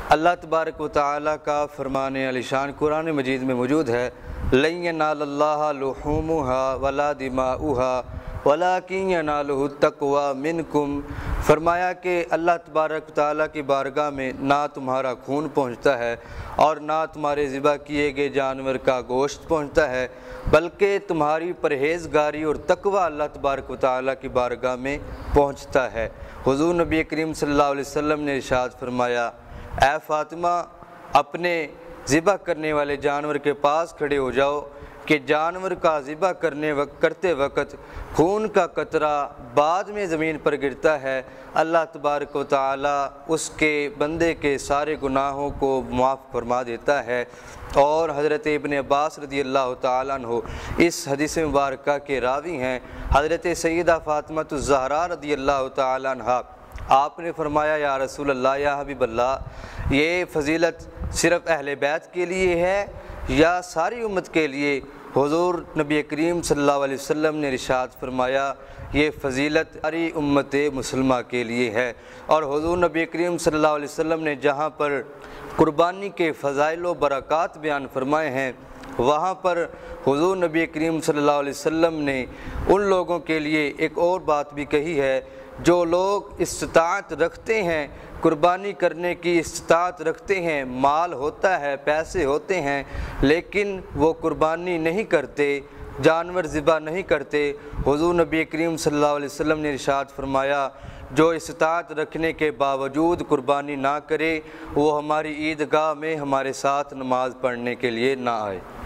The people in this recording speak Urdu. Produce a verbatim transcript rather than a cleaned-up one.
اللہ تبارک و تعالیٰ کا فرمان علیشان قرآن مجید میں موجود ہے، لَن يَنَالَ اللَّهَ لُحُومُهَا وَلَا دِمَاؤُهَا وَلَٰكِن يَنَالُهُ التَّقْوَىٰ مِنكُم، فرمایا کہ اللہ تبارک و تعالیٰ کی بارگاہ میں نہ تمہارا خون پہنچتا ہے اور نہ تمہارے ذبح کیے گئے جانور کا گوشت پہنچتا ہے، بلکہ تمہاری پرہیزگاری اور تقویٰ اللہ تبارک و تعالیٰ کی بارگاہ میں پہنچتا ہے۔ حضور نبی کریم صلی اللہ علیہ وسلم نے ارشاد فرمایا، اے فاطمہ اپنے ذبح کرنے والے جانور کے پاس کھڑے ہو جاؤ کہ جانور کا ذبح کرنے وقت کرتے وقت خون کا قطرہ بعد میں زمین پر گرتا ہے، اللہ تبارک و تعالیٰ اس کے بندے کے سارے گناہوں کو معاف فرما دیتا ہے۔ اور حضرت ابن عباس رضی اللہ تعالیٰ عنہ اس حدیث مبارکہ کے راوی ہیں، حضرت سیدہ فاطمہ الزہرا رضی اللہ تعالیٰ عنہ، آپ نے فرمایا یا رسول اللہ یا حبیب اللہ، یہ فضیلت صرف اہل بیت کے لیے ہے یا ساری امت کے لیے؟ حضور نبی کریم صلی اللہ علیہ وسلم نے ارشاد فرمایا، یہ فضیلت ساری امت مسلمہ کے لیے ہے۔ اور حضور نبی کریم صلی اللہ علیہ وسلم نے جہاں پر قربانی کے فضائل و برکات بیان فرمائے ہیں، وہاں پر حضور نبی کریم صلی اللہ علیہ وسلم نے ان لوگوں کے لیے ایک اور بات بھی کہی ہے جو لوگ استطاعت رکھتے ہیں، قربانی کرنے کی استطاعت رکھتے ہیں، مال ہوتا ہے، پیسے ہوتے ہیں، لیکن وہ قربانی نہیں کرتے، جانور ذبح نہیں کرتے۔ حضور نبی کریم صلی اللہ علیہ وسلم نے ارشاد فرمایا، جو استطاعت رکھنے کے باوجود قربانی نہ کرے وہ ہماری عیدگاہ میں ہمارے ساتھ نماز پڑھنے کے لیے نہ آئے۔